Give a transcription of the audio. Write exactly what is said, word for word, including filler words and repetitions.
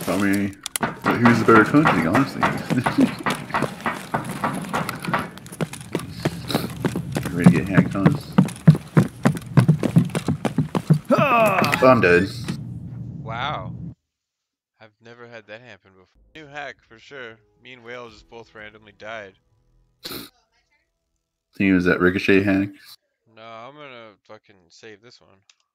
I mean, who's the better country, honestly? Ready to get hacked on? Oh, I'm dead. Wow. I've never had that happen before. New hack for sure. Me and Whale just both randomly died. I think it was that Ricochet hack. No, I'm gonna fucking save this one.